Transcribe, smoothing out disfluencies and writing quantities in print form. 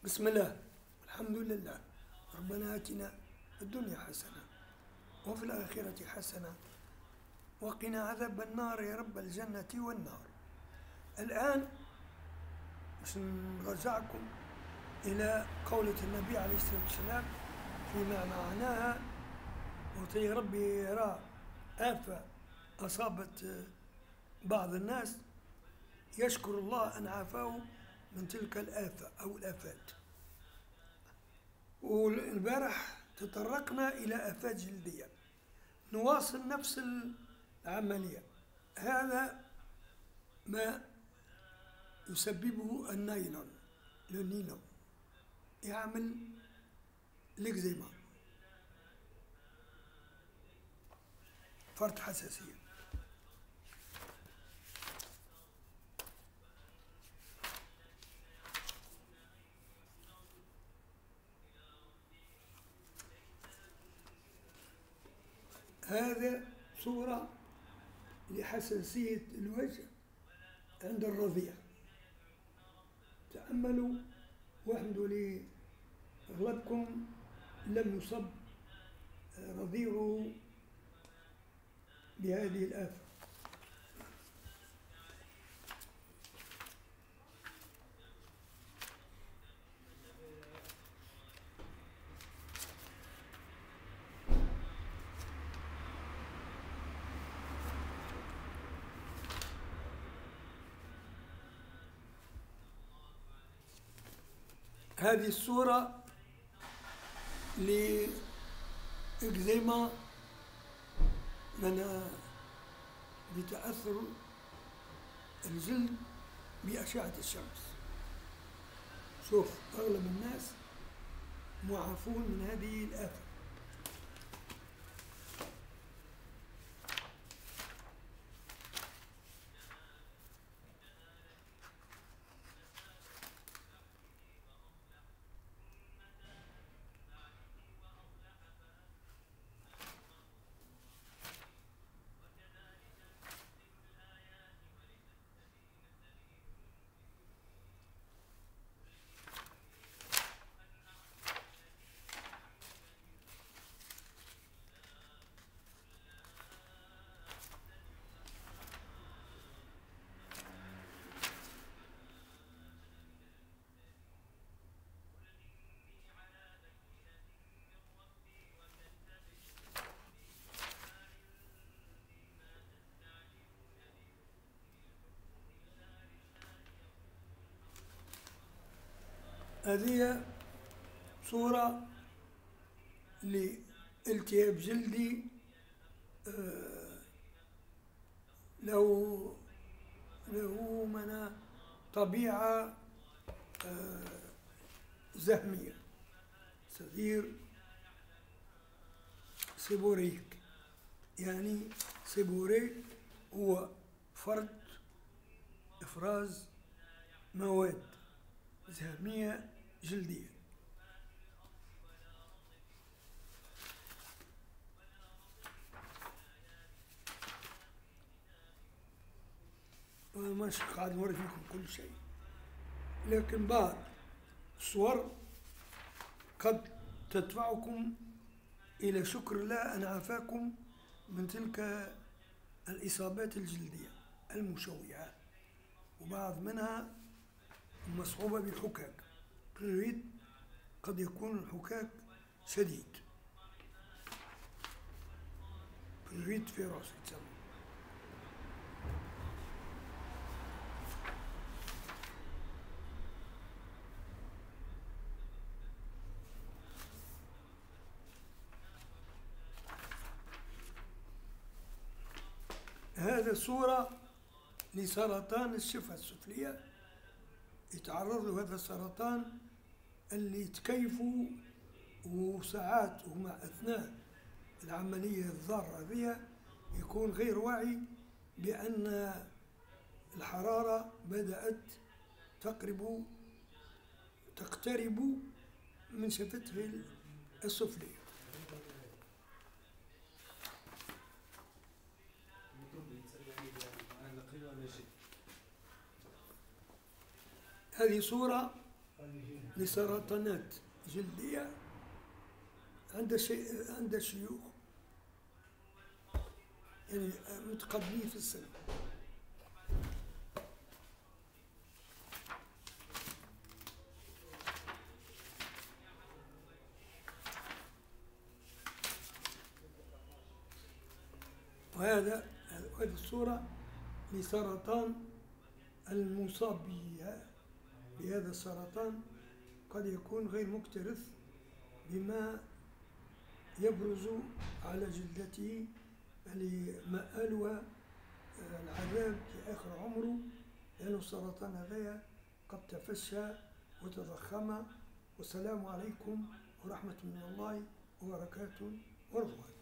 بسم الله الحمد لله. ربنا آتنا في الدنيا حسنة وفي الآخرة حسنة وقنا عذاب النار يا رب الجنة والنار. الآن باش نرجعكم إلى قولة النبي عليه الصلاة والسلام فيما معناها وتي ربي يرى آفة أصابت بعض الناس يشكر الله أن عافاه من تلك الآفة أو الآفات. والبارح تطرقنا إلى آفات جلدية، نواصل نفس العملية. هذا ما يسببه النايلون، النيلون يعمل الإكزيما، فرط حساسية. هذا صورة لحساسية الوجه عند الرضيع. تأملوا واحمدوا لأغلبكم لم يصب رضيعه بهذه الآفة. هذه الصورة لإكزيما من بتأثر الجلد بأشعة الشمس. شوف أغلب الناس معافون من هذه الآفة. هذه صورة لالتهاب جلدي له من طبيعة زهمية، صدير سيبوريك. يعني سيبوريك هو فرط إفراز مواد زهمية جلدية. وأنا مش قاعد نوري فيكم كل شيء، لكن بعض الصور قد تدفعكم إلى شكر الله أن عافاكم من تلك الإصابات الجلدية المشوهة، وبعض منها مصحوبة بالحكاك. قد يكون الحكاك شديد، بريد فيروس يتسمى. هذا صورة لسرطان الشفة السفلية. يتعرض له هذا السرطان اللي تكيفوا، وساعات ومع أثناء العملية الضارة بها يكون غير واعي بأن الحرارة بدأت تقترب من شفته السفلية. هذه صورة لسرطانات جلدية عند الشيوخ يعني متقدمين في السن. وهذه الصورة لسرطان المصاب بهذا السرطان قد يكون غير مكترث بما يبرز على جلدته لمآلها العذاب في آخر عمره، لأن السرطان هذا قد تفشى وتضخم. والسلام عليكم ورحمة من الله وبركاته ورضوانه.